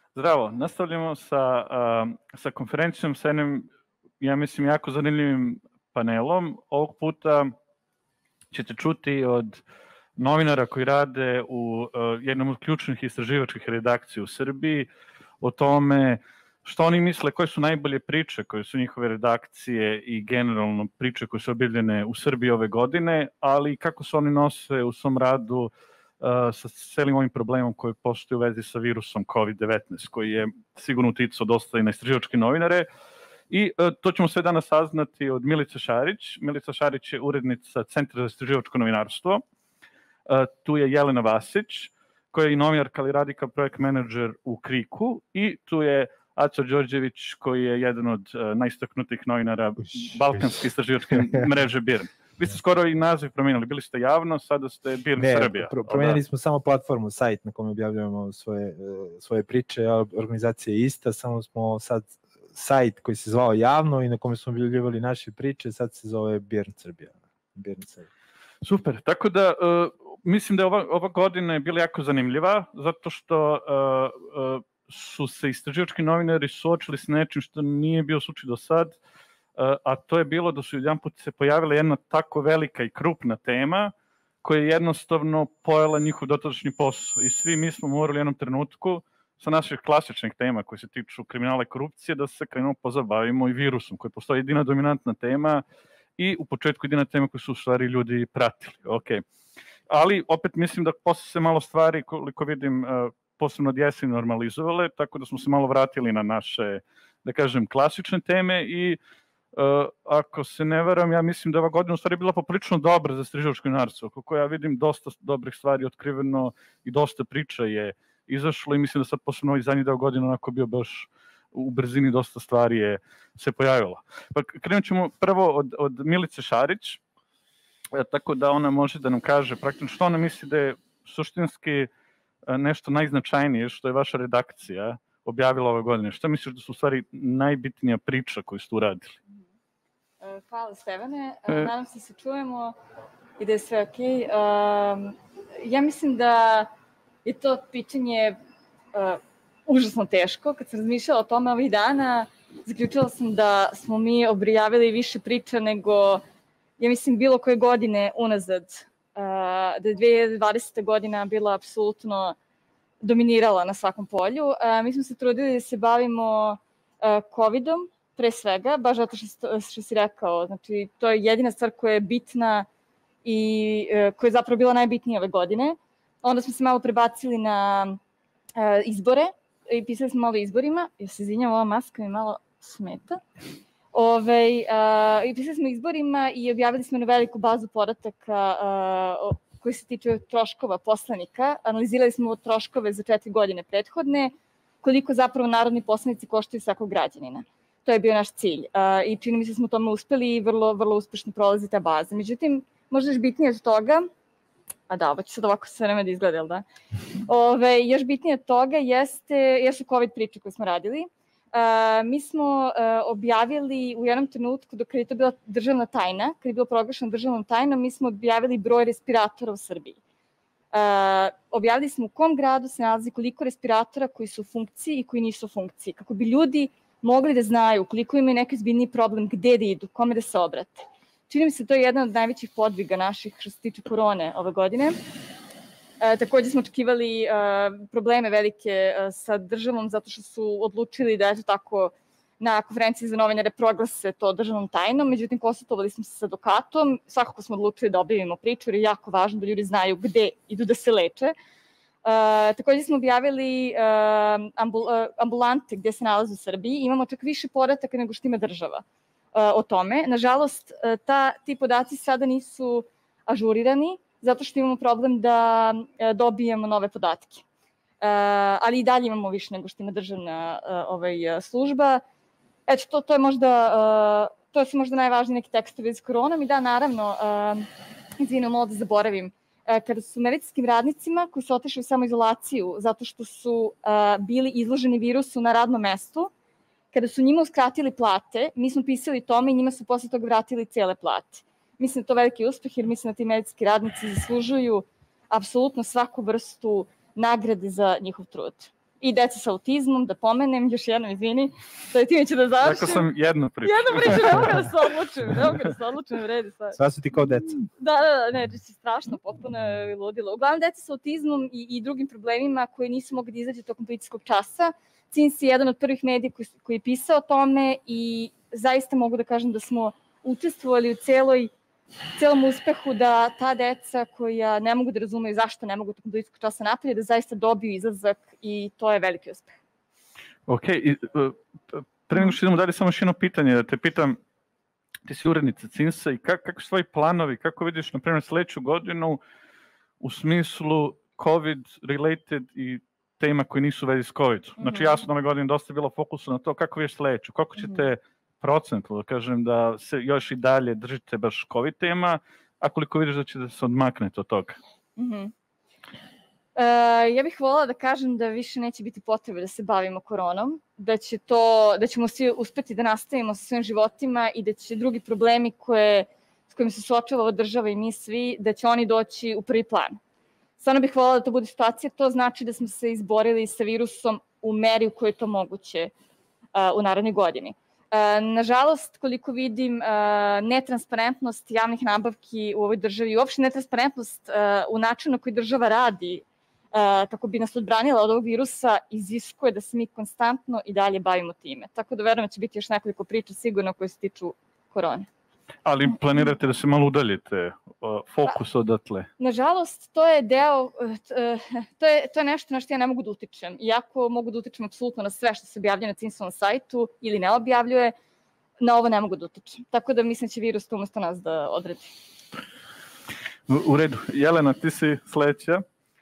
Zdravo, nastavljamo sa konferencijom, sa jednim, ja mislim, jako zanimljivim panelom. Ovog puta ćete čuti od novinara koji rade u jednom od ključnih istraživačkih redakcija u Srbiji o tome što oni misle, koje su najbolje priče koje su njihove redakcije i generalno priče koje su objavljene u Srbiji ove godine, ali kako se oni nose u svom radu sa celim ovim problemom koji postoji u vezi sa virusom COVID-19, koji je sigurno uticao dosta i na istraživačke novinare. I to ćemo sve danas saznati od Milice Šarić. Milica Šarić je urednica Centra za istraživačko novinarstvo. Tu je Jelena Vasić, koja je i novinarka, ali radi kao projekt menadžer u KRIK-u. I tu je Aco Đorđević, koji je jedan od najistaknutijih novinara Balkanske istraživačke mreže BIRN. Vi ste skoro i naziv promijenili, bili ste javno, sada ste BIRN Srbija. Ne, promijenili smo samo platformu, sajt na kome objavljujemo svoje priče, a organizacija je ista, samo smo sad sajt koji se zvao javno i na kome smo objavljivali naše priče, sad se zove BIRN Srbija. Super, tako da mislim da je ova godina bila jako zanimljiva, zato što su se istraživački novinari suočili s nečim što nije bio slučaj do sad, a to je bilo da su jedanput se pojavila jedna tako velika i krupna tema koja je jednostavno pojela njihov dotadašnji posao. I svi mi smo morali u jednom trenutku sa naših klasičnih tema koje se tiču kriminala i korupcije da se krenemo pozabavimo i virusom, koji postoji jedina dominantna tema i u početku jedina tema koju su u stvari ljudi pratili. Okay. Ali opet mislim da posle se malo stvari, koliko vidim, posebno od jeseni normalizovale, tako da smo se malo vratili na naše, da kažem, klasične teme i ako se ne varam, ja mislim da ova godina u stvari bila poprilično dobra za istraživačko novinarstvo, kako ja vidim dosta dobrih stvari otkriveno i dosta priča je izašlo i mislim da sad posebno ovaj zadnji deo godine onako bio baš u brzini, dosta stvari je se pojavilo. Pa krenut ćemo prvo od Milice Šarić, tako da ona može da nam kaže praktično što ona misli da je suštinski nešto najznačajnije što je vaša redakcija objavila ove godine. Šta misliš da su u stvari najbitnija priča koju ste uradili? Hvala Stevane, nadam se se čujemo i da je sve okej. Ja mislim da je to pitanje užasno teško. Kad sam razmišljala o tome ovih dana, zaključila sam da smo mi objavili više priča nego, ja mislim, bilo koje godine unazad. Da je 2020. godina bila apsolutno dominirala na svakom polju. Mi smo se trudili da se bavimo COVID-om, pre svega, baš zato što si rekao. Znači, to je jedina stvar koja je bitna i koja je zapravo bila najbitnija ove godine. Onda smo se malo prebacili na izbore i pisali smo malo o izborima. Ja se izvinjam, ova maska mi malo smeta. I pisali smo o izborima i objavili smo na veliku bazu podataka koji se tiče troškova poslanika. Analizirali smo troškove za 4 godine prethodne, koliko zapravo narodni poslanici koštaju svakog građanina. To je bio naš cilj i čini mi se da smo u tome uspeli i vrlo, vrlo uspešno prolazi ta baza. Međutim, možda još bitnije od toga, ovo će sad ovako sve vreme da izgleda, jel da? Još bitnije od toga jesu COVID priče koje smo radili. Mi smo objavili u jednom trenutku, dok je to bila državna tajna, kad je bilo proglašeno državnom tajnom, mi smo objavili broj respiratora u Srbiji. Objavili smo u kom gradu se nalazi koliko respiratora koji su u funkciji i koji nisu u funkciji, kako bi ljudi mogli da znaju koliko imaju neki ozbiljniji problem, gde da idu, kome da se obrate. Čini mi se to je jedan od najvećih podviga naših što se tiče korone ove godine. Takođe smo očekivali probleme velike sa državom zato što su odlučili da eto tako na konferenciji za novinare proglase to državnom tajnom, međutim konsultovali smo se sa advokatom, svakako smo odlučili da objavimo priču jer je jako važno da ljudi znaju gde idu da se leče. Takođe smo objavili ambulante gde se nalaze u Srbiji, imamo čak više podataka nego što ima država o tome. Nažalost, ti podaci sada nisu ažurirani, zato što imamo problem da dobijemo nove podatke. Ali i dalje imamo više nego što ima državna služba. Eto, to su možda najvažniji neki tekstovi iz koronom. I da, naravno, izvinim, malo da zaboravim, kada su medicinskim radnicima koji su otišli u samoizolaciju zato što su bili izloženi virusu na radnom mestu, kada su njima uskratili plate, mi smo pisali tome i njima su posle toga vratili cele plate. Mislim da to veliki uspeh jer mislim da ti medicinski radnici zaslužuju apsolutno svaku vrstu nagrade za njihov trud. i deca sa autizmom, da pomenem, još jednom, izvini, to je time ću da završim. Rekao sam jednu priču. Jednu priču, ne mogu da se odlučim, vredi sad. Sva su ti kao deca. Da, ne, strašno, potpuno je ludilo. Uglavnom, deca sa autizmom i drugim problemima koji nisu mogli da izađe tokom policijskog časa. CINS je jedan od prvih medija koji je pisao o tome i zaista mogu da kažem da smo učestvovali u celom uspehu da ta deca koja ne mogu da razumeju zašto ne mogu tokom policijskog časa napolje, da zaista dobiju izlazak i to je veliki uspeh. Ok, pre nego što idemo dalje, samo još jedno pitanje da te pitam, ti si urednica CINS-a i kako su tvoji planovi, kako vidiš, na primjer, sledeću godinu u smislu COVID-related i tema koji nisu u vezi s COVID-om. Znači, jasno, ove godine dosta je bilo fokusa na to kako vidiš sledeću, kako ćete procentno, da kažem, da se još i dalje držite baš COVID tema, a koliko vidiš da će da se odmaknete od toga? Ja bih voljela da kažem da više neće biti potrebe da se bavimo koronom, da ćemo svi uspeti da nastavimo sa svojim životima i da će drugi problemi s kojima se suočava ova država i mi svi, da će oni doći u prvi plan. Stvarno bih voljela da to bude situacija, to znači da smo se izborili sa virusom u meri u kojoj je to moguće u narednoj godini. Nažalost, koliko vidim, netransparentnost javnih nabavki u ovoj državi i uopšte netransparentnost u načinu na koji država radi kako bi nas odbranila od ovog virusa iziskuje da se mi konstantno i dalje bavimo time. Tako da verujem da će biti još nekoliko priča sigurno koje se tiču korone. Ali planirate da se malo udaljite fokus odatle? Nažalost, to je deo, to je nešto na što ja ne mogu da utičem. Iako mogu da utičem apsolutno na sve što se objavljuje na CINS-ovom sajtu ili ne objavljuje, na ovo ne mogu da utičem. Tako da mislim će virus to umesto nas da odredi. U redu. Jelena, ti si sledeća.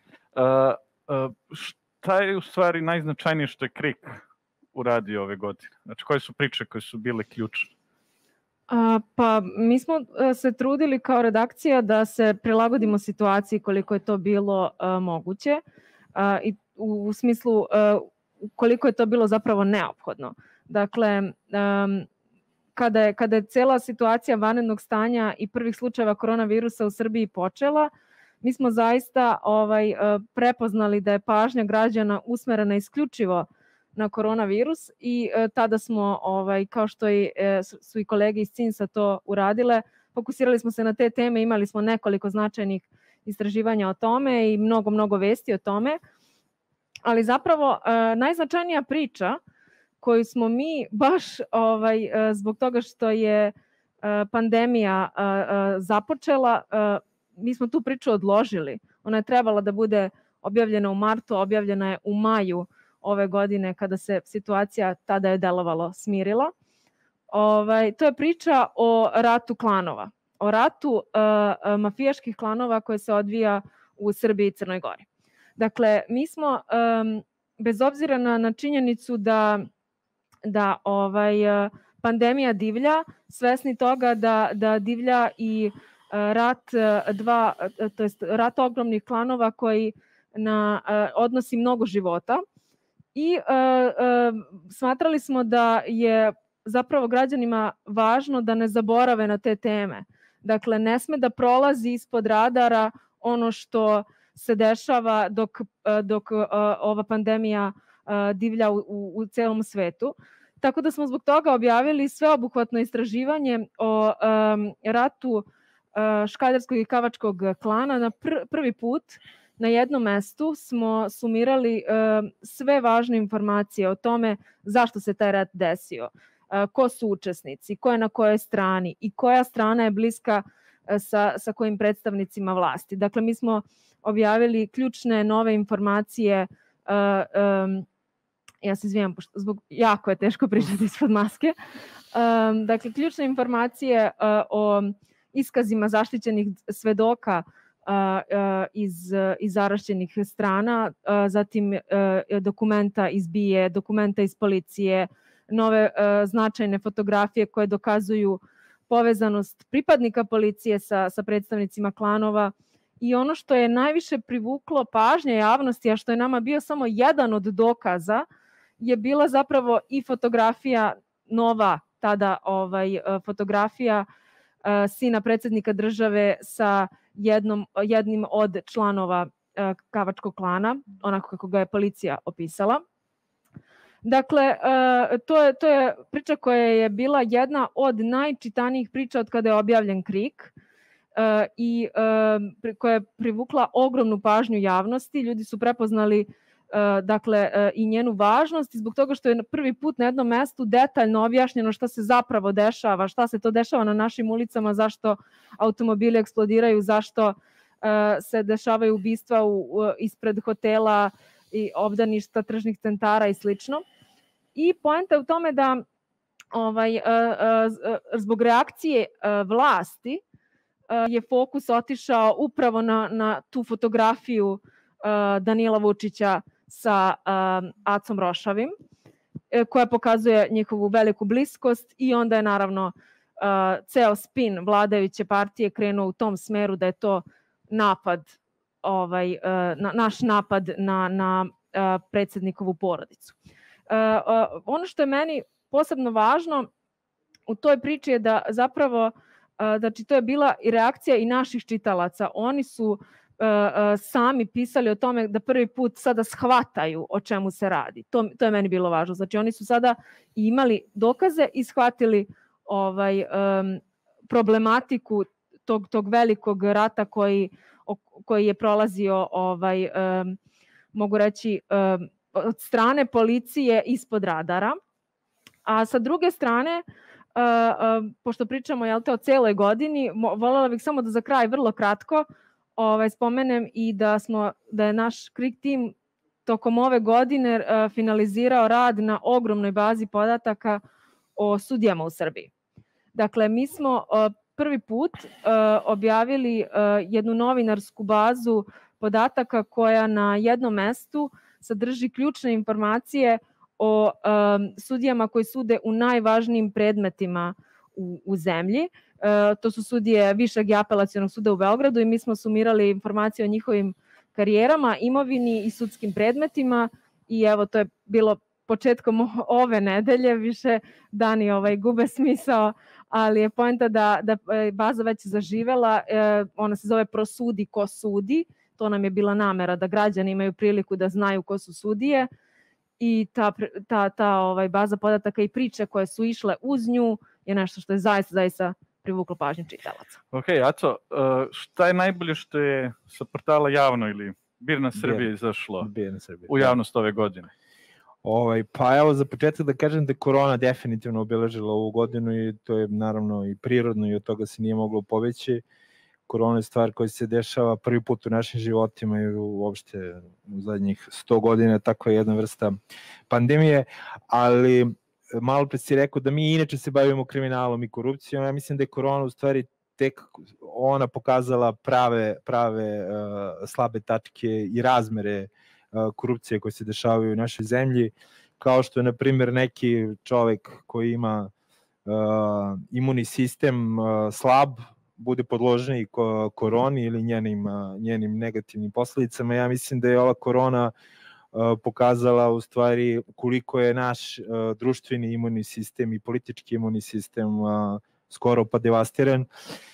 Šta je u stvari najznačajnije što je KRIK uradio ove godine? Znači, koje su priče koje su bile ključne? Pa mi smo se trudili kao redakcija da se prilagodimo situaciji koliko je to bilo moguće i u smislu koliko je to bilo zapravo neophodno. Dakle, kada je cela situacija vanrednog stanja i prvih slučajeva koronavirusa u Srbiji počela, mi smo zaista prepoznali da je pažnja građana usmerena isključivo na koronavirus i tada smo, kao što su i kolege iz CINS-a to uradile, fokusirali smo se na te teme, imali smo nekoliko značajnih istraživanja o tome i mnogo vesti o tome, ali zapravo najznačajnija priča koju smo mi baš zbog toga što je pandemija započela, mi smo tu priču odložili. Ona je trebala da bude objavljena u martu, objavljena je u maju ove godine kada se situacija, tada je delovalo, smirila. To je priča o ratu klanova, o ratu mafijaških klanova koje se odvija u Srbiji i Crnoj Gori. Dakle, mi smo, bez obzira na činjenicu da pandemija divlja, svesni toga da divlja i rat ogromnih klanova koji odnosi mnogo života i smatrali smo da je zapravo građanima važno da ne zaborave na te teme. Dakle, ne sme da prolazi ispod radara ono što se dešava dok ova pandemija divlja u celom svetu. Tako da smo zbog toga objavili sveobuhvatno istraživanje o ratu škaljarskog i kavačkog klana. Na prvi put na jednom mestu smo sumirali sve važne informacije o tome zašto se taj rat desio, ko su učesnici, ko je na kojoj strani i koja strana je bliska sa kojim predstavnicima vlasti. Dakle, mi smo objavili ključne nove informacije, ja se izvijem, zbog jako je teško pričati ispod maske, dakle, ključne informacije o iskazima zaštićenih svedoka iz zarašćenih strana, zatim dokumenta iz BIA, dokumenta iz policije, nove značajne fotografije koje dokazuju povezanost pripadnika policije sa predstavnicima klanova i ono što je najviše privuklo pažnje javnosti, a što je nama bio samo jedan od dokaza, je bila zapravo i fotografija nova, tada fotografija sina predsjednika države sa jednim od članova Kavačkog klana, onako kako ga je policija opisala. Dakle, to je priča koja je bila jedna od najčitanijih priča od kada je objavljen Krik i koja je privukla ogromnu pažnju javnosti. Ljudi su prepoznali i njenu važnost i zbog toga što je prvi put na jednom mestu detaljno objašnjeno šta se zapravo dešava, šta se to dešava na našim ulicama, zašto automobili eksplodiraju, zašto se dešavaju ubistva ispred hotela i obdaništa, tržnih centara i slično. I poenta je u tome da zbog reakcije vlasti je fokus otišao upravo na tu fotografiju Danila Vučića sa Acom Rošavim, koja pokazuje njihovu veliku bliskost i onda je naravno ceo spin vladajuće partije krenuo u tom smeru da je to napad, naš napad na predsjednikovu porodicu. Ono što je meni posebno važno u toj priči je da zapravo, znači to je bila i reakcija i naših čitalaca. Oni su sami pisali o tome da prvi put sada shvataju o čemu se radi. To je meni bilo važno. Znači oni su sada imali dokaze i shvatili problematiku tog velikog rata koji je prolazio, mogu reći, od strane policije ispod radara. A sa druge strane, pošto pričamo o celoj godini, voljela bih samo da za kraj vrlo kratko spomenem i da je naš Krik tim tokom ove godine finalizirao rad na ogromnoj bazi podataka o sudijama u Srbiji. Dakle, mi smo prvi put objavili jednu novinarsku bazu podataka koja na jednom mestu sadrži ključne informacije o sudijama koji sude u najvažnijim predmetima u zemlji. To su sudije Višeg i Apelacionog suda u Beogradu i mi smo sumirali informacije o njihovim karijerama, imovini i sudskim predmetima i evo to je bilo početkom ove nedelje, više dani gube smisao, ali je poenta da je baza već zaživela, ona se zove Prosudi ko sudi, to nam je bila namera da građani imaju priliku da znaju ko su sudije i ta baza podataka i priče koje su išle uz nju je nešto što je zaista privuklo pažnju čitalaca. Ok, Aco, šta je najbolje što je sa portala Javno ili Birna Srbije izašlo u javnost ove godine? Pa evo za početak da kažem da je korona definitivno obeležila ovu godinu i to je naravno i prirodno i od toga se nije moglo pobeći. Korona je stvar koja se dešava prvi put u našim životima i uopšte u zadnjih 100 godina, tako je jedna vrsta pandemije, ali malo pre si rekao da mi inače se bavimo kriminalom i korupcijom. Ja mislim da je korona u stvari tek ona pokazala prave slabe tačke i razmere korupcije koje se dešavaju u našoj zemlji, kao što je, na primjer, neki čovek koji ima imunni sistem slab, bude podložniji koroni ili njenim negativnim posledicama. Ja mislim da je ova korona pokazala u stvari koliko je naš društveni imunni sistem i politički imunni sistem skoro pa devastiran.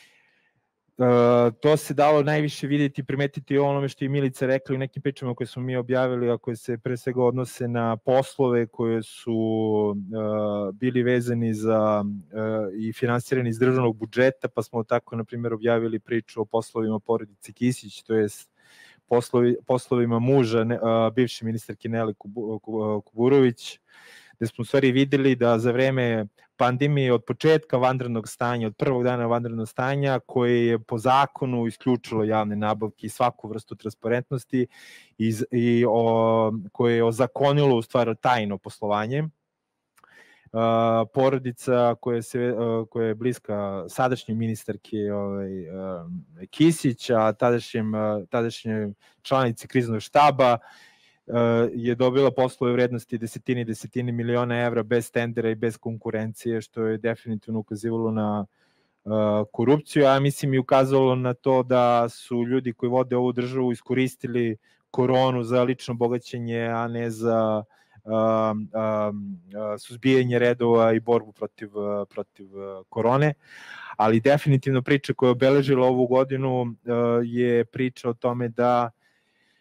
To se dalo najviše vidjeti i primetiti o onome što je Milica rekla u nekim pričama koje smo mi objavili, a koje se pre svega odnose na poslove koje su bili vezani i finansirani iz državnog budžeta, pa smo tako, na primjer, objavili priču o poslovima porodice Kisić, to jest poslovima muža bivše ministarke Nele Kuburović, gde smo u stvari videli da za vreme pandemije od početka vanrednog stanja, od prvog dana vanrednog stanja, koje je po zakonu isključilo javne nabavke i svaku vrstu transparentnosti i koje je ozakonilo u stvari tajno poslovanje. Porodica koja je bliska sadašnjoj ministarki Kisić, a tadašnje članice kriznog štaba, je dobila poslove vrednosti desetine miliona evra bez tendera i bez konkurencije, što je definitivno ukazivalo na korupciju, a mislim i ukazalo na to da su ljudi koji vode ovu državu iskoristili koronu za lično bogaćenje, a ne za suzbijanje redova i borbu protiv korone. Ali definitivno priča koja je obeležila ovu godinu je priča o tome da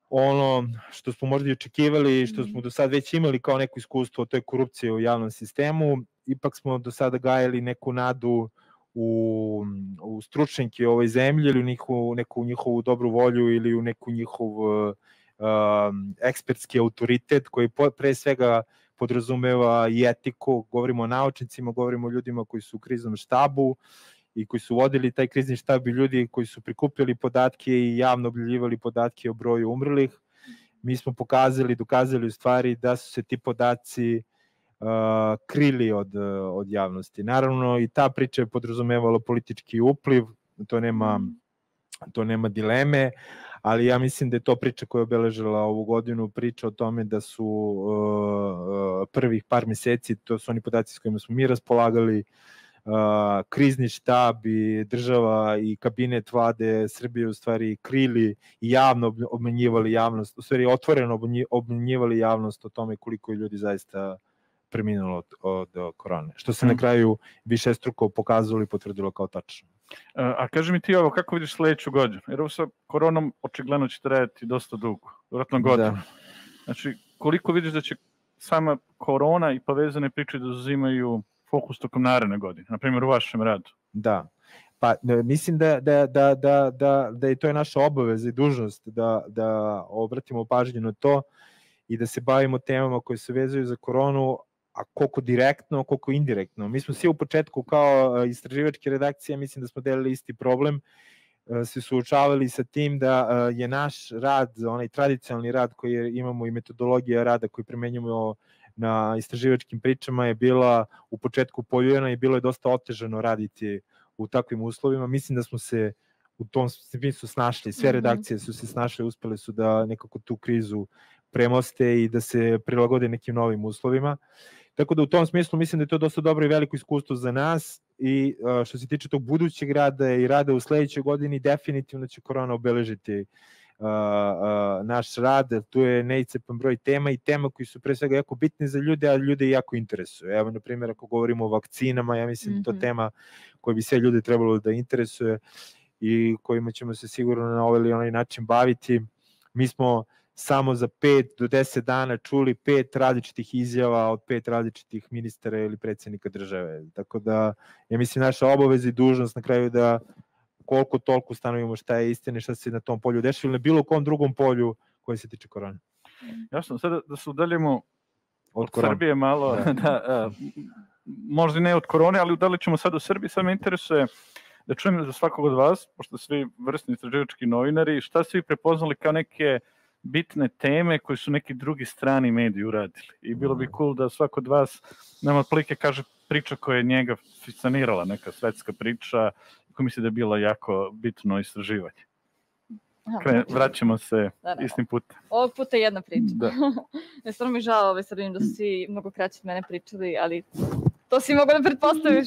ono što smo možda i očekivali, što smo do sad već imali kao neko iskustvo, to je korupcija u javnom sistemu. Ipak smo do sada gajali neku nadu u stručnjake u ovoj zemlji ili u neku njihovu dobru volju ili u neku njihov ekspertski autoritet koji pre svega podrazumeva i etiku. Govorimo o naučnicima, govorimo o ljudima koji su u kriznom štabu i koji su vodili taj krizni štab i ljudi koji su prikupljali podatke i javno objavljivali podatke o broju umrlih. Mi smo dokazali u stvari da su se ti podaci krili od javnosti. Naravno i ta priča je podrazumevala politički upliv, to nema dileme, ali ja mislim da je to priča koja je obeležila ovu godinu, priča o tome da su prvih par meseci, to su oni podaci s kojima smo mi raspolagali, krizni štab i država i kabinet vlade Srbije u stvari krili i javno obmanjivali javnost, u stvari otvoreno obmanjivali javnost o tome koliko je ljudi zaista preminulo od korone, što se na kraju višestruko pokazalo i potvrdilo kao tačno. A kaži mi ti ovo, kako vidiš sledeću godinu? Jer ovo sa koronom očigledno će trajati dosta dugo, vjerojatno godinu. Znači, koliko vidiš da će sama korona i povezane priče da uzimaju fokus tokom naredne godine, na primjer u vašem radu? Da, pa mislim da je to naša obaveza i dužnost da obratimo pažnju na to i da se bavimo temama koje se vezuju za koronu, a koliko direktno, koliko indirektno. Mi smo svi u početku kao istraživačke redakcije, mislim da smo delili isti problem, se suočavali sa tim da je naš rad, onaj tradicionalni rad koji imamo i metodologija rada koji primenjujemo na istraživačkim pričama je bila u početku poljena i bilo je dosta otežano raditi u takvim uslovima. Mislim da smo se u tom smislu snašli, sve redakcije su se snašle, uspele su da nekako tu krizu premoste i da se prilagode nekim novim uslovima. Tako da u tom smislu mislim da je to dosta dobro i veliko iskustvo za nas i što se tiče tog budućeg rada i rada u sledećoj godini, definitivno će korona obeležiti naš rad, tu je neiscrpan broj tema i tema koji su pre svega jako bitne za ljude, a ljude jako interesuju. Evo, na primjer, ako govorimo o vakcinama, ja mislim da to tema koja bi sve ljude trebalo da interesuje i kojima ćemo se sigurno na ovaj ili onaj način baviti. Mi smo samo za 5 do 10 dana čuli 5 različitih izjava od 5 različitih ministara ili predsjednika države. Tako da, ja mislim, naša obaveza i dužnost na kraju da koliko toliko ustanovimo šta je istina i šta se na tom polju dešava ili na bilo kom drugom polju koje se tiče korone. Jasno, sada da se udaljimo od Srbije malo, možda ne od korone, ali udalje ćemo sad u Srbiji. Sad me interesuje da čujem za svakog od vas, pošto svi vrsni istraživački novinari, šta ste vi prepoznali kao neke bitne teme koje su neki drugi strani mediji uradili. I bilo bi cool da svako od vas nam otprilike kaže priča koja je njega fascinirala, neka svetska priča, koja misli da je bilo jako bitno istraživanje. Vraćamo se istim putem. Ovog puta jedna priča. Ne, stvarno mi žao, sad vidim da su svi mnogo kraće od mene pričali, ali to si mogu da pretpostaviš.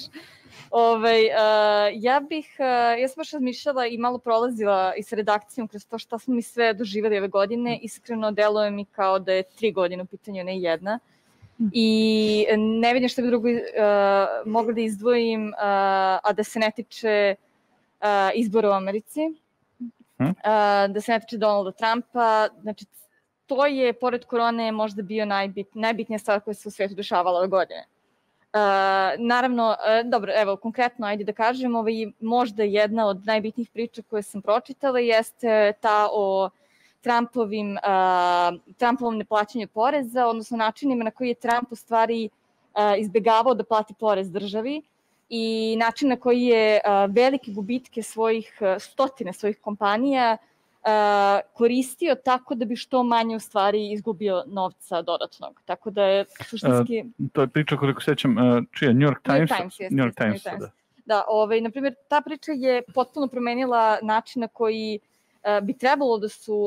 Ja sam baš razmišljala i malo prolazila i sa redakcijom kroz to šta smo mi sve doživjeli ove godine. Iskreno deluje mi kao da je 3 godine u pitanju, ne jedna. I ne vidim šta bi drugo mogla da izdvojim, a da se ne tiče izbora u Americi, da se ne tiče Donalda Trumpa. Znači, to je, pored korone, možda bio najbitnija stvar koja se u svijetu dešavala ove godine. Naravno, dobro, evo, konkretno, ajde da kažem, možda jedna od najbitnijih priča koje sam pročitala jeste ta o Trumpovom neplaćanju poreza, odnosno načinima na koji je Trump u stvari izbegavao da plati porez državi i način na koji je velike gubitke stotine svojih kompanija koristio tako da bi što manje u stvari izgubio novca dodatnog. Tako da je suštinski... To je priča, koliko sećam, čija? New York Times? New York Times, da. Da, na primjer, ta priča je potpuno promenila način na koji bi trebalo da su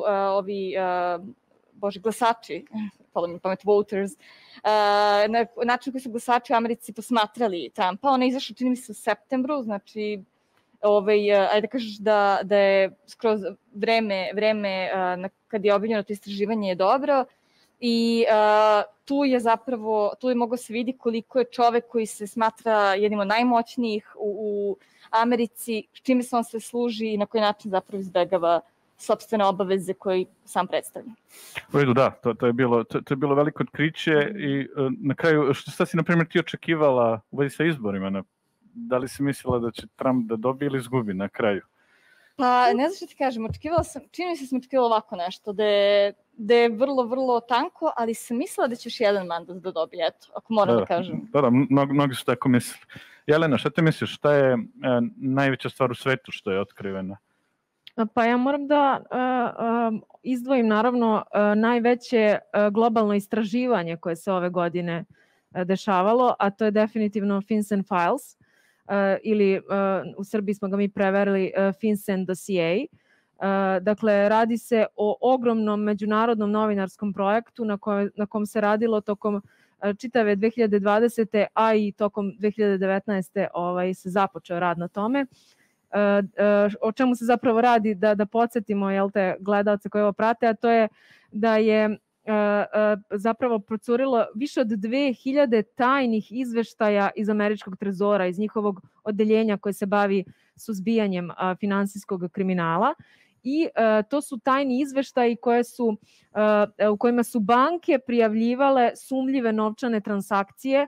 glasači, palo mi pamet, voters, način na koji su glasači u Americi posmatrali Trumpa. Ona je izašla, čini mi se, u septembru, znači ajde da kažeš da je skroz vreme kad je objavljeno to istraživanje je dobro i tu je moglo se vidi koliko je čovek koji se smatra jednim od najmoćnijih u Americi, čime se on sve služi i na koji način zapravo izbegava sopstvene obaveze koji sam predstavlja. U redu, da, to je bilo veliko otkriće i na kraju, šta si na primjer ti očekivala u vezi sa izborima? Da li si mislila da će Trump da dobije ili izgubi na kraju? Pa ne znam što ti kažem, čini mi se sam očekivala ovako nešto, da je vrlo, vrlo tanko, ali sam mislila da će još jedan mandat da dobije, eto, ako moram da kažem. Da, mnogi su tako mislili. Jelena, šta ti misliš, šta je najveća stvar u svetu što je otkrivena? Pa ja moram da izdvojim naravno najveće globalno istraživanje koje se ove godine dešavalo, a to je definitivno FinCEN Files, ili u Srbiji smo ga mi preverili FinCEN Dossier. Dakle, radi se o ogromnom međunarodnom novinarskom projektu na kom se radilo tokom čitave 2020. a i tokom 2019. Se započeo rad na tome. O čemu se zapravo radi, da podsjetimo gledalce koji ovo prate, a to je da je zapravo procurilo više od 2000 tajnih izveštaja iz američkog trezora, iz njihovog odeljenja koje se bavi suzbijanjem finansijskog kriminala. I to su tajni izveštaji u kojima su banke prijavljivale sumnjive novčane transakcije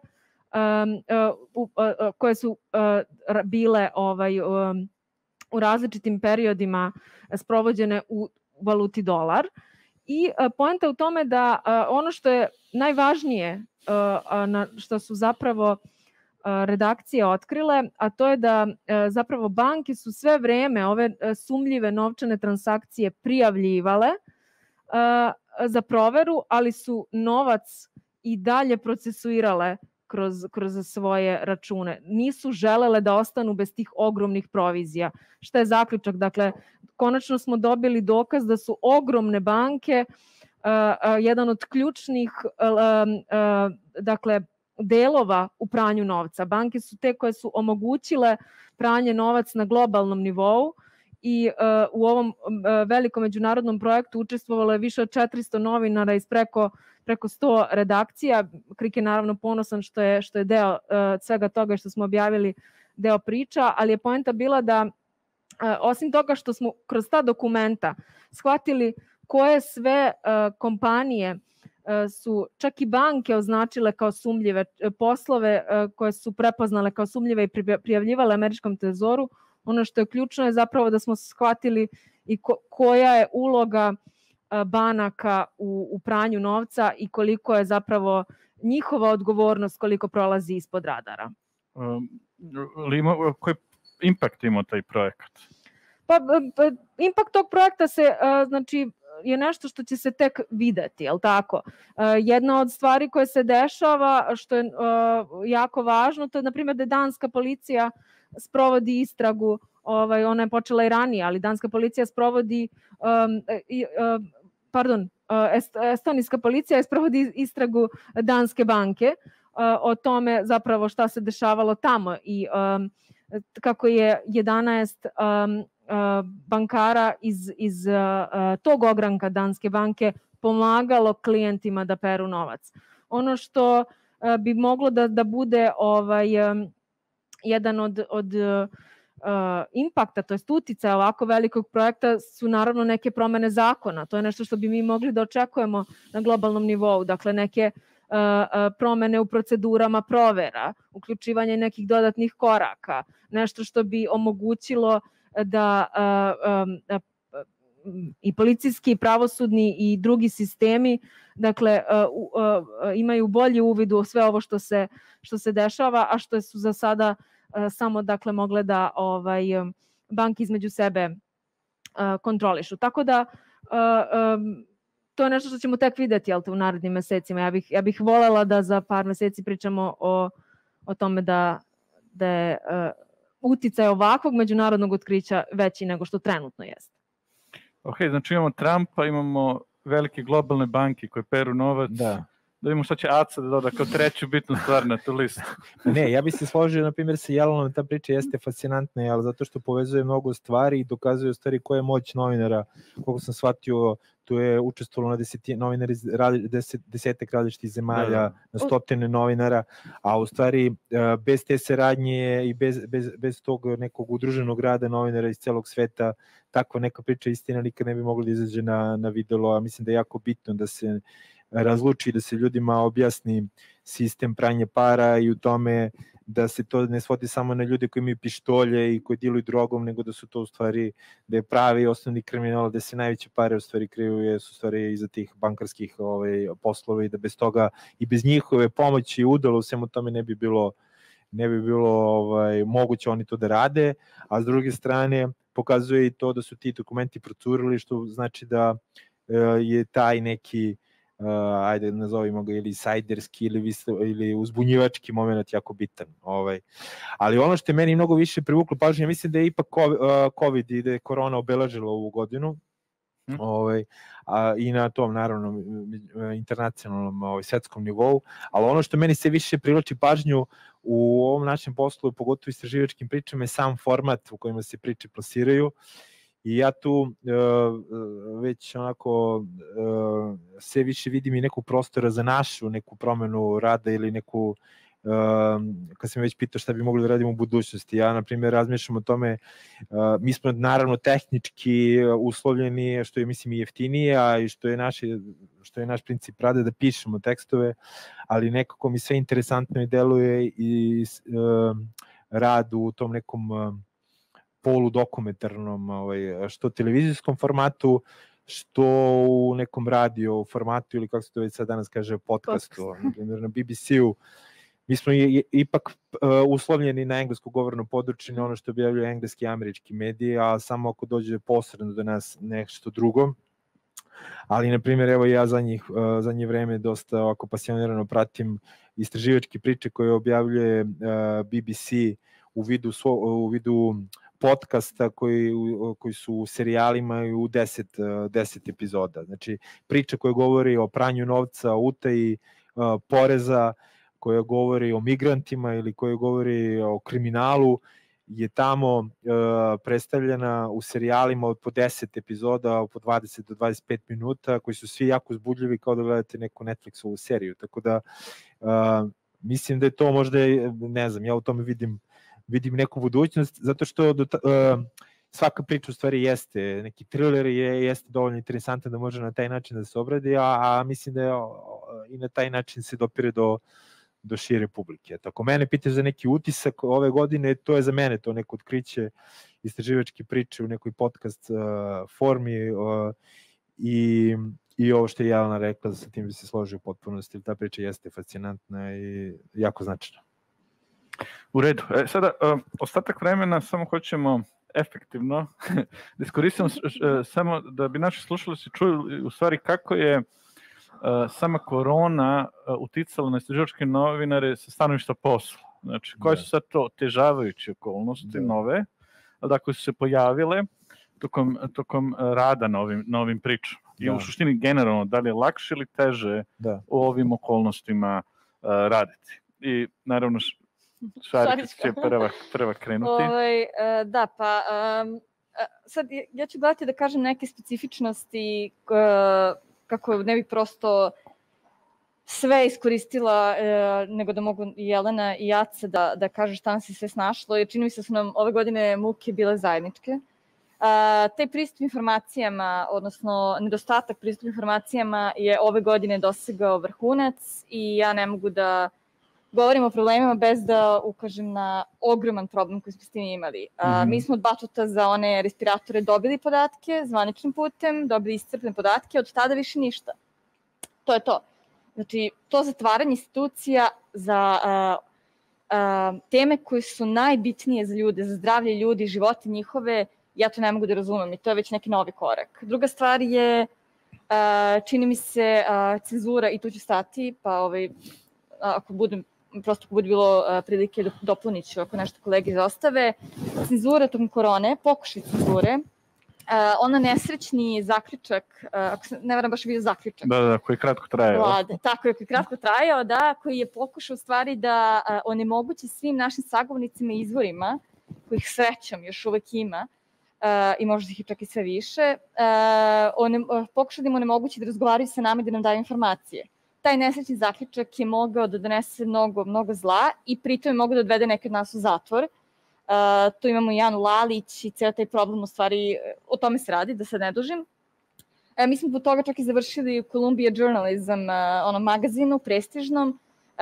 koje su bile u različitim periodima sprovođene u valuti dolar. I poenta u tome da ono što je najvažnije, što su zapravo redakcije otkrile, a to je da zapravo banke su sve vreme ove sumnjive novčane transakcije prijavljivale za proveru, ali su novac i dalje procesuirale kroz svoje račune. Nisu želele da ostanu bez tih ogromnih provizija. Šta je zaključak? Dakle, konačno smo dobili dokaz da su ogromne banke jedan od ključnih delova u pranju novca. Banke su te koje su omogućile pranje novac na globalnom nivou i u ovom velikom međunarodnom projektu učestvovalo je više od 400 novinara iz preko 100 redakcija. Krik je naravno ponosan što je deo svega toga što smo objavili deo priča, ali je poenta bila da osim toga što smo kroz ta dokumenta shvatili koje sve kompanije su čak i banke označile kao sumnjive, poslove koje su prepoznale kao sumnjive i prijavljivale američkom trezoru, ono što je ključno je zapravo da smo shvatili i koja je uloga banaka u pranju novca i koliko je zapravo njihova odgovornost, koliko prolazi ispod radara. Koji impakt ima taj projekat? Pa impakt tog projekta je nešto što će se tek videti, jel tako? Jedna od stvari koje se dešava, što je jako važno, to je na primjer da danska policija sprovodi istragu, ona je počela i ranije, ali danska policija sprovodi, estonijska policija sprovodi istragu Danske banke o tome zapravo šta se dešavalo tamo i kako je 11 bankara iz tog ogranka Danske banke pomagalo klijentima da peru novac. Ono što bi moglo da bude jedan od impakta, to jest uticaja ovako velikog projekta su naravno neke promene zakona. To je nešto što bi mi mogli da očekujemo na globalnom nivou. Dakle, neke promene u procedurama provera, uključivanje nekih dodatnih koraka, nešto što bi omogućilo da i policijski, i pravosudni i drugi sistemi imaju bolji uvid u sve ovo što se dešava, a što su za sada samo mogle da banke između sebe kontrolišu. Tako da to je nešto što ćemo tek videti u narednim mesecima. Ja bih voljela da za par meseci pričamo o tome da je uticaj ovakvog međunarodnog otkrića veći nego što trenutno jeste. Ok, znači imamo Trumpa, imamo velike globalne banke koje peru novac. Da vidimo šta će Aca da doda kao treću bitnu stvar na tu listu. Ne, ja bih se složio, na primjer, sa Jelenom, ta priča jeste fascinantna, ali zato što povezuje mnogo stvari i dokazuje u stvari koja je moć novinara, koliko sam shvatio tu je učestvovalo na novinari iz desetak različitih zemalja, na stotine novinara, a u stvari bez te saradnje i bez tog nekog udruženog rada novinara iz celog sveta, takva neka priča istina nikad ne bi mogla da izađe na videlo, a mislim da je jako bitno da se razluči, da se ljudima objasni sistem pranja para i u tome da se to ne svodi samo na ljude koji imaju pištolje i koji diluju drogom, nego da su to u stvari, da je pravi osnovni kriminal, da se najveće pare u stvari kriju su u stvari iza tih bankarskih poslova i da bez toga i bez njihove pomoći i udela u svemu tome ne bi bilo moguće oni to da rade, a s druge strane pokazuje i to da su ti dokumenti procurili, što znači da je taj neki ajde nazovimo ga ili sajderski ili uzbunjivački moment jako bitan. Ali ono što je meni mnogo više privuklo pažnje, ja mislim da je ipak COVID i da je korona obeležila ovu godinu i na tom naravno internacionalnom svetskom nivou, ali ono što meni sve više privlači pažnju u ovom našem poslu, pogotovo istraživačkim pričama, je sam format u kojima se priče plasiraju. I ja tu već onako sve više vidim i neku prostora za našu neku promenu rada ili neku, kad sam već pitao šta bi mogli da radimo u budućnosti. Ja, na primjer, razmišljam o tome, mi smo naravno tehnički uslovljeni, što je, mislim, i jeftinije, a i što je naš princip rada da pišemo tekstove, ali nekako mi sve interesantno i deluje i rad u tom nekom poludokumentarnom, što televizijskom formatu, što u nekom radio formatu ili kako se to već sad danas kaže podcastu, na primjer na BBC-u. Mi smo ipak uslovljeni na englesko govorno područje, na ono što objavljaju engleski i američki mediji, a samo ako dođe posredno do nas nešto drugo. Ali, na primjer, evo ja zadnje vreme dosta ovako pasionirano pratim istraživačke priče koje objavljuje BBC u vidu podcasta koji su u serijalima i u 10 epizoda. Znači, priča koja govori o pranju novca, o utaji poreza, koja govori o migrantima ili koja govori o kriminalu, je tamo predstavljena u serijalima od po 10 epizoda, po 20 do 25 minuta, koji su svi jako uzbudljivi kao da gledate neku Netflixovu seriju. Tako da, mislim da je to možda, ne znam, ja u tome vidim neku budućnost, zato što svaka priča u stvari jeste, neki thriller jeste dovoljno interesantan da može na taj način da se obradi, a mislim da je i na taj način se dopire do šire publike. Ako mene pitaš za neki utisak ove godine, to je za mene to neko otkriće istraživačke priče u nekoj podcast formi i ovo što je Jelena rekla, sa tim bi se složio u potpunosti, ta priča jeste fascinantna i jako značajna. U redu. Sada, ostatak vremena samo hoćemo efektivno da iskoristimo samo da bi naši slušalci čuli u stvari kako je sama korona uticala na istraživačke novinare sa stanovišta posla. Znači, koje su sad to otežavajuće okolnosti nove, da koje su se pojavile tokom rada na ovim pričama. I u suštini generalno, da li je lakše ili teže u ovim okolnostima raditi. I naravno, Šarica će prva krenuti. Da, pa sad ja ću gledati da kažem neke specifičnosti kako ne bi prosto sve iskoristila, nego da mogu i Jelena i Jaca da kažu šta nam se sve snašlo, jer čini mi se da su nam ove godine muke bile zajedničke. Taj pristup informacijama, odnosno nedostatak pristupa informacijama je ove godine dosegao vrhunac i ja ne mogu da govorim o problemima bez da ukažem na ogroman problem koji smo s tim imali. Mi smo od Batuta za one respiratore dobili podatke zvaničnim putem, dobili iscrpne podatke, od tada više ništa. To je to. Znači, to zatvaranje institucija za teme koje su najbitnije za ljude, za zdravlje ljudi, živote njihove, ja to ne mogu da razumem i to je već neki novi korak. Druga stvar je, čini mi se, cenzura, i tu ću stati, pa ako bude bilo prilike dopunit ću ako nešto kolege izostave. Cenzura tokom korone, pokušaj cenzure, ona nesrećni zaključak, ako se ne varam baš bio zaključak. Da, koji kratko trajao. Tako je, koji kratko trajao, koji je pokušao u stvari da onemogući svim našim sagovornicima i izvorima, kojih srećom još uvek ima, i možda ih čak i sve više, pokušali da im onemogući da razgovaraju sa nama i da nam daju informacije. Taj nesrećni zaključak je mogao da donese mnogo zla i pritom je mogao da odvede neke od nas u zatvor. Tu imamo i Janu Lalić i cijel taj problem, u stvari, o tome se radi, da se ne dužim. Mi smo po toga čak i završili u Columbia Journalism, onom magazinu, prestižnom,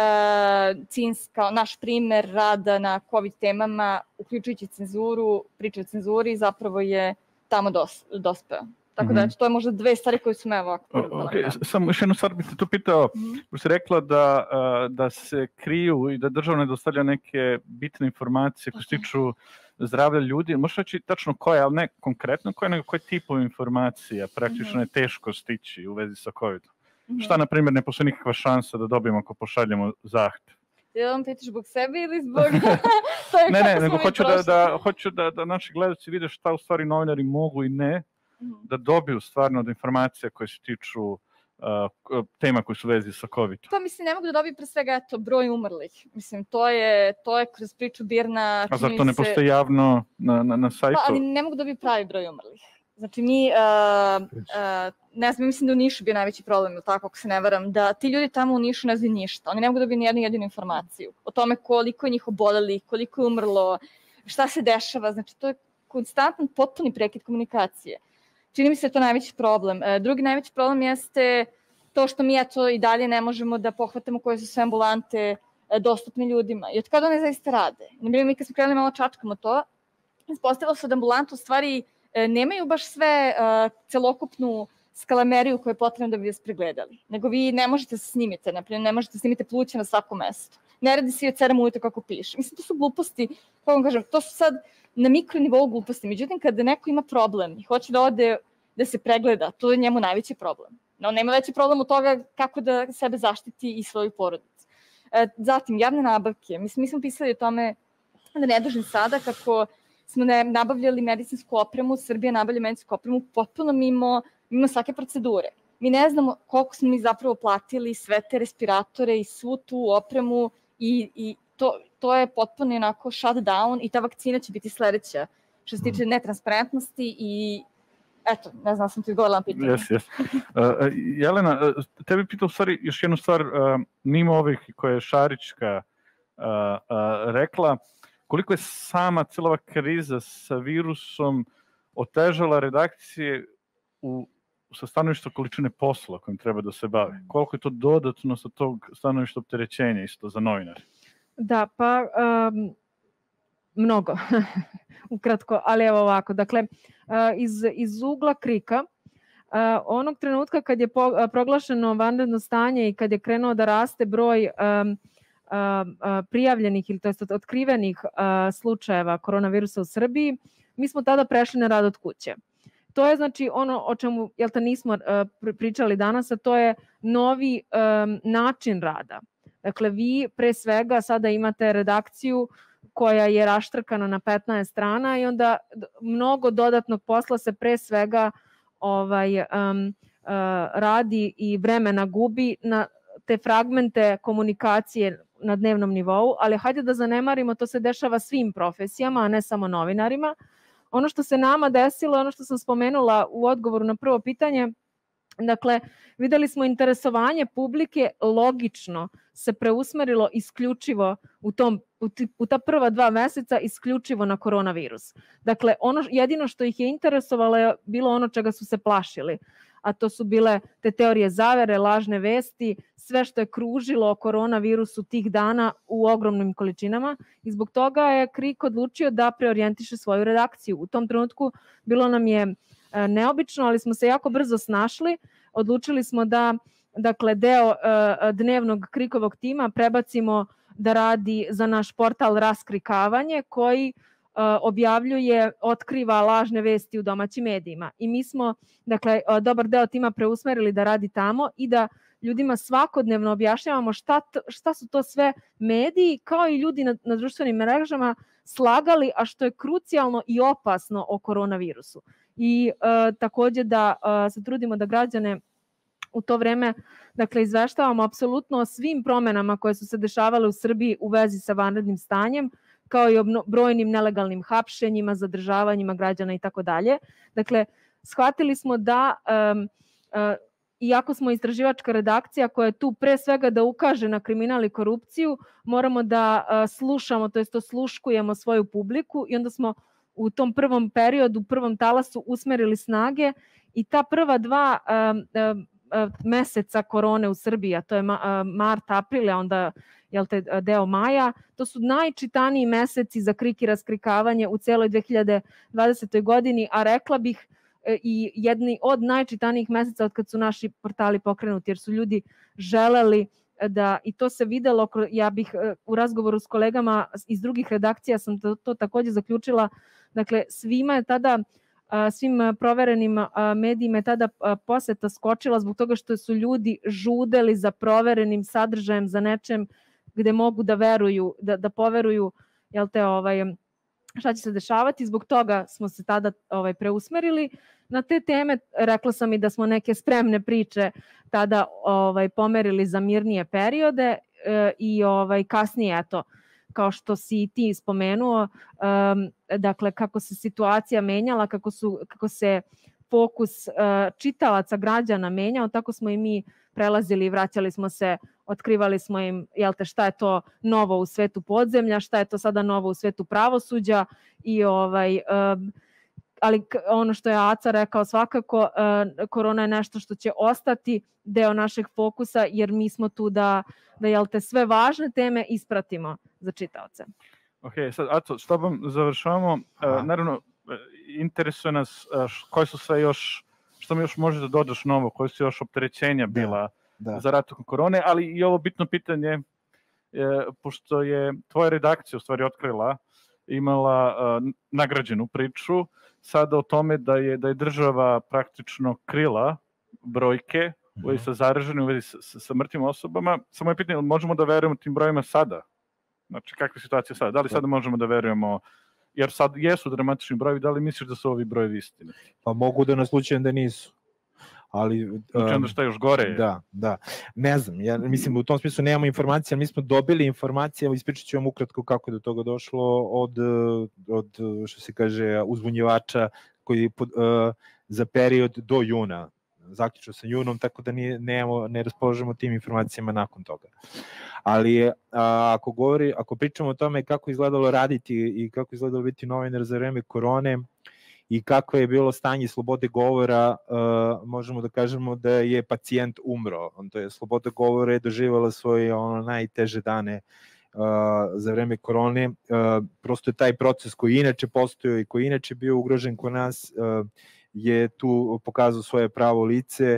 CINS kao naš primer rada na COVID temama, uključujući cenzuru, priča o cenzuri, zapravo je tamo dospeo. Tako da, to je možda dve stvari koje su me ovako prvo. Samo još jednu stvar bih te tu pitao, jer si rekla da se kriju i da država ne dostavlja neke bitne informacije koje se tiču zdravlja ljudi. Možeš reći tačno koje, ali ne konkretno koje, nego koje tipove informacija praktično je teško stići u vezi sa COVID-om? Šta, na primjer, ne postoji nikakva šansa da dobijemo ako pošaljemo zahtev? Jel vam pitaš zbog sebe ili zbog... Ne, nego hoću da naši gledalci vide šta u stvari novinari mogu i ne, da dobiju stvarno od informacija koje se tiču tema koje su vezi sa COVID-om. Pa mislim, ne mogu da dobiju pre svega broj umrlih. Mislim, to je kroz priču BIRN-a... A zar to ne postoji javno na sajtu? Pa, ali ne mogu da dobiju pravi broj umrlih. Znači mi, ne znam, mislim da u Nišu bio najveći problem, tako ako se ne varam, da ti ljudi tamo u Nišu ne znaju ništa. Oni ne mogu da dobiju ni jednu jedinu informaciju o tome koliko je njih oboleli, koliko je umrlo, šta se dešava. Znači to je konstantan, potpuni prekid komunikacije. Čini mi se to najveći problem. Drugi najveći problem jeste to što mi i dalje ne možemo da pohvatamo koje su sve ambulante dostupne ljudima. I od kada one zaista rade? Mi kad smo krenuli malo čačkamo to, ispostavilo se da ambulante u stvari nemaju baš sve celokupnu skalameriju koju je potrebno da bi vas pregledali. Nego vi ne možete se snimite, naprimjer, ne možete snimite pluća na svakom mestu. Ne radi se i od 7 ujutro kako piše. Mislim, to su gluposti, kako vam kažem, to su sad na mikronivou gluposti. Međutim, kada neko ima problem i hoće da ode da se pregleda, to je njemu najveći problem. On nema veći problem od toga kako da sebe zaštiti i svoju porodicu. Zatim, javne nabavke. Mi smo pisali o tome, da ne dužim sada, kako smo nabavljali medicinsku opremu, Srbija nabavlja medicinsku opremu potpuno mimo svake procedure. Mi ne znamo koliko smo mi zapravo platili sve te respiratore i svu tu opremu i to je potpuno onako shut down i ta vakcina će biti sledeća što se tiče netransparentnosti i eto, ne znam, sam ti odgovorila na pitanje. Yes. Jelena, tebi pitao u stvari još jednu stvar, mimo ovih koje je Šarićka rekla, koliko je sama cijela kriza sa virusom otežala redakcije sa stanovišta količine posla kojim treba da se bave? Koliko je to dodatno sa tog stanovišta opterećenja isto za novinare? Da, pa mnogo, ukratko, ali evo ovako. Dakle, iz ugla KRIK-a, onog trenutka kad je proglašeno vanredno stanje i kad je krenuo da raste broj prijavljenih ili to jest otkrivenih slučajeva koronavirusa u Srbiji, mi smo tada prešli na rad od kuće. To je znači ono o čemu nismo pričali danas, a to je novi način rada. Dakle, vi pre svega sada imate redakciju koja je raštrkana na 15 strana i onda mnogo dodatnog posla se pre svega radi i vremena gubi na te fragmente komunikacije na dnevnom nivou, ali hajde da zanemarimo, to se dešava svim profesijama, a ne samo novinarima. Ono što se nama desilo, ono što sam spomenula u odgovoru na prvo pitanje, dakle, videli smo interesovanje publike logično se preusmerilo isključivo u ta prva 2 meseca isključivo na koronavirus. Dakle, jedino što ih je interesovalo je bilo ono čega su se plašili, a to su bile te teorije zavere, lažne vesti, sve što je kružilo o koronavirusu tih dana u ogromnim količinama i zbog toga je KRIK odlučio da preorijentiše svoju redakciju. U tom trenutku bilo nam je neobično, ali smo se jako brzo snašli. Odlučili smo da deo dnevnog KRIK-ovog tima prebacimo da radi za naš portal Raskrikavanje koji objavljuje, otkriva lažne vesti u domaćim medijima. I mi smo, dobar deo tima preusmerili da radi tamo i da ljudima svakodnevno objašnjavamo šta su to sve mediji, kao i ljudi na društvenim mrežama slagali, a što je krucijalno i opasno o koronavirusu. I takođe da se trudimo da građane u to vreme izveštavamo apsolutno o svim promenama koje su se dešavale u Srbiji u vezi sa vanrednim stanjem, kao i o brojnim nelegalnim hapšenjima, zadržavanjima građana i tako dalje. Dakle, shvatili smo da iako smo istraživačka redakcija koja je tu pre svega da ukaže na kriminal i korupciju, moramo da slušamo, to jest osluškujemo svoju publiku i onda smo u tom prvom periodu, prvom talasu usmerili snage i ta prva 2 meseca korone u Srbiji, a to je mart, april, a onda deo maja, to su najčitaniji meseci za krik i raskrikavanje u celoj 2020. godini, a rekla bih i jedni od najčitanijih meseca od kad su naši portali pokrenuti, jer su ljudi želeli da, i to se videlo, ja bih u razgovoru s kolegama iz drugih redakcija sam to takođe zaključila, dakle svima je tada, svim proverenim medijima je tada poseta skočila zbog toga što su ljudi žudeli za proverenim sadržajem, za nečem gde mogu da veruju, da poveruju, šta će se dešavati. Zbog toga smo se tada preusmerili na te teme. Rekla sam i da smo neke spremne priče tada pomerili za mirnije periode i kasnije, eto, kao što si i ti spomenuo, dakle kako se situacija menjala, kako se fokus čitalaca građana menjao, tako smo i mi prelazili i vraćali smo se, otkrivali smo im šta je to novo u svetu podzemlja, šta je to sada novo u svetu pravosuđa i ali ono što je Aca rekao, svakako korona je nešto što će ostati deo našeg fokusa, jer mi smo tu da sve važne teme ispratimo za čitaoce. Ok, sad Aco, s tobom završavamo. Naravno, interesuje nas koje su sve još, što mi još možeš da dodaš novo, koje su još opterećenja bila za rat tokom korone, ali i ovo bitno pitanje, pošto je tvoja redakcija u stvari otkrila, imala nagrađenu priču sada o tome da je država praktično krila brojke u vezi sa zaraženim, u vezi sa mrtvim osobama. Samo je pitanje, možemo da verujemo tim brojima sada? Znači, kakva je situacija sada? Da li sada možemo da verujemo, jer sad jesu dramatični brojevi, da li misliš da su ovi brojevi istine? Pa mogu da naslučujem da nisu. Ali, znači onda šta još gore je? Da. Ne znam, ja mislim u tom smislu nemamo informacije, ali mi smo dobili informacije, ispričat ću vam ukratko kako je do toga došlo od što se kaže, uzbunjivača koji za period do juna, zaključno sa junom, tako da ne raspoložemo tim informacijama nakon toga. Ali ako pričamo o tome kako izgledalo raditi i kako izgledalo biti novinar za vreme korone, i kako je bilo stanje slobode govora, možemo da kažemo da je pacijent umro. To je sloboda govora je doživala svoje najteže dane za vreme korone. Prosto je taj proces koji inače postojao i koji inače bio ugrožen kod nas je tu pokazao svoje pravo lice.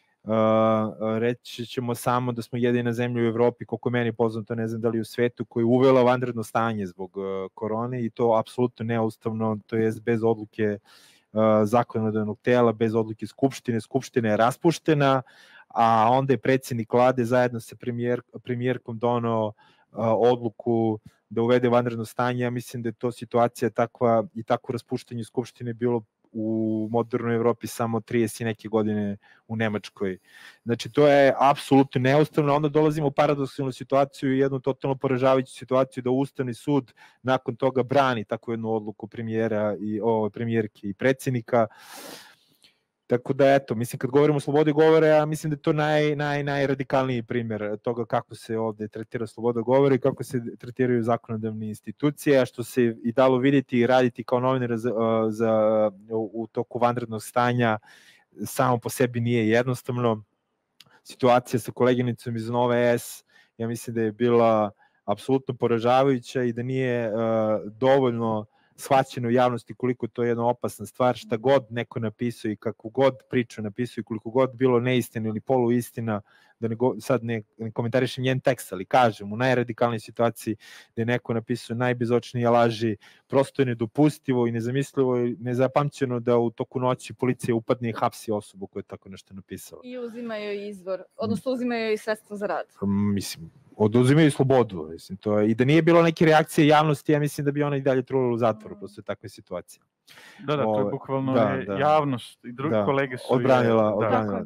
Reći ćemo samo da smo jedina zemlja u Evropi, koliko meni poznato, ne znam da li u svetu, koja je uvela vanredno stanje zbog korone i to apsolutno neustavno, to je bez odluke zakonodavnog tela, bez odluke Skupštine. Skupština je raspuštena, a onda je predsjednik vlade zajedno sa premijerkom donao odluku da uvede vanredno stanje. Ja mislim da je to situacija takva i tako raspuštanje Skupštine bilo u modernoj Evropi samo 30 i neke godine u Nemačkoj. Znači, to je apsolutno neustavno. Onda dolazimo u paradoksalnu situaciju i jednu totalno poražavajuću situaciju da Ustavni sud nakon toga brani takvu jednu odluku premijerke i predsjednika. Tako da, eto, mislim, kad govorimo o slobodi govora, ja mislim da je to najradikalniji primjer toga kako se ovde tretira sloboda govora i kako se tretiraju zakonodavne institucije, a što se i dalo vidjeti i raditi kao novinar u toku vanrednog stanja samo po sebi nije jednostavno. Situacija sa koleginicom iz Nove S, ja mislim da je bila apsolutno poražavajuća i da nije dovoljno shvaćeno u javnosti koliko to je jedna opasna stvar, šta god neko napisao i kakvu god priču napisao i koliko god bilo neistina ili poluistina, da sad ne komentarišem njen tekst, ali kažem, u najradikalnoj situaciji da je neko napisao najbezočnije laži, prosto je nedopustivo i nezamislivo i nezapamćeno da u toku noći policija upadne i hapsi osobu koja je tako nešto napisala. I uzimaju izvor, odnosno uzimaju i sredstvo za rad. Mislim, oduzimaju slobodu, mislim, to je, i da nije bilo neke reakcije javnosti, ja mislim da bi ona i dalje trulila u zatvoru, prosto je takva situacija. Da, to je bukvalno javnost i drugi kolege su odbranila,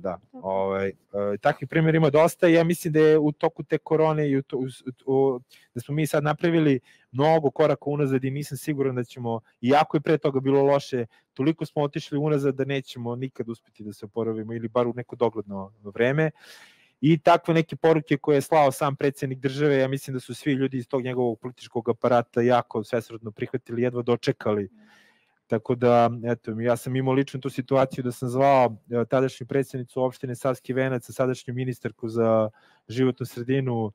Takvih primjera ima dosta i ja mislim da je u toku te korone i da smo mi sad napravili mnogo koraka unazad i nisam siguran da ćemo, iako je pre toga bilo loše, toliko smo otišli unazad da nećemo nikad uspeti da se oporavimo ili bar u neko dogledno vreme. I takve neke poruke koje je slao sam predsjednik države, ja mislim da su svi ljudi iz tog njegovog političkog aparata jako svesrdno prihvatili, jedva dočekali. Tako da, eto, ja sam imao lično tu situaciju da sam zvao tadašnju predsjednicu opštine Savski Venac, sadašnju ministarku za životnu sredinu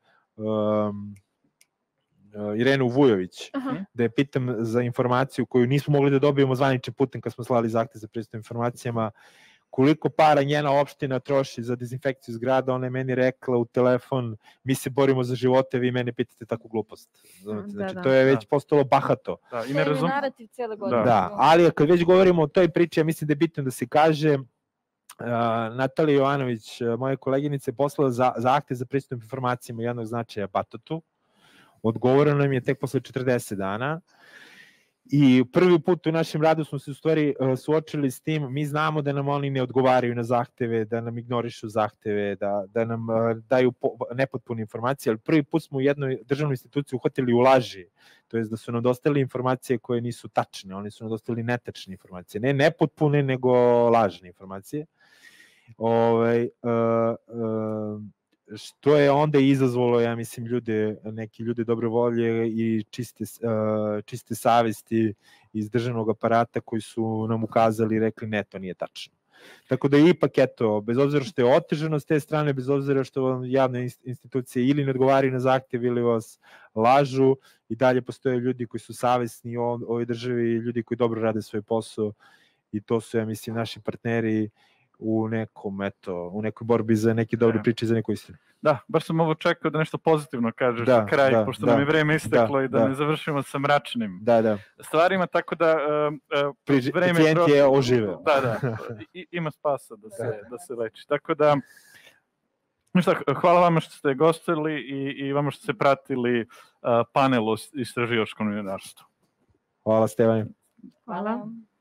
Irenu Vujović, da je pitam za informaciju koju nismo mogli da dobijemo zvaničnim putem kad smo slali zahtev za pristup informacijama, koliko para njena opština troši za dezinfekciju zgrada. Ona je meni rekla u telefon, mi se borimo za živote, vi mene pitate takvu glupost. Znači, to je već postalo bahato. I ne razum... narativ cijele godine. Da, ali kad već govorimo o toj priči, ja mislim da je bitno da se kaže, Natalija Jovanović, moja koleginica, je poslala zahtev za pristup informacijama jednog značaja Batotu. Odgovoreno nam je tek posle 40 dana. I prvi put u našem radu smo se u stvari suočili s tim, mi znamo da nam oni ne odgovaraju na zahteve, da nam ignorišu zahteve, da nam daju nepotpune informacije, ali prvi put smo u jednoj državnoj instituciji uhvatili u laži, to je da su nam dostavili informacije koje nisu tačne, oni su nam dostavili netačne informacije, ne nepotpune, nego lažne informacije. Što je onda izazvalo, ja mislim, neki ljude dobre volje i čiste savesti iz državnog aparata koji su nam ukazali i rekli ne, to nije tačno. Tako da ipak, eto, bez obzira što je otežano s te strane, bez obzira što vam javne institucije ili ne odgovaraju na zahtev ili vas lažu, i dalje postoje ljudi koji su savesni u ovoj državi, ljudi koji dobro rade svoj posao, i to su, ja mislim, naši partneri u nekoj borbi za neke dobre priče, za neku istinu. Da, baš sam ovo čekao da nešto pozitivno kažeš na kraj, pošto nam je vreme isteklo i da ne završimo sa mračnim stvarima, tako da pacijent je oživeo. Da, ima spasa da se leči. Tako da, hvala vama što ste gostili i vama što ste pratili panel o istraživačkom novinarstvu. Hvala, Stevane. Hvala.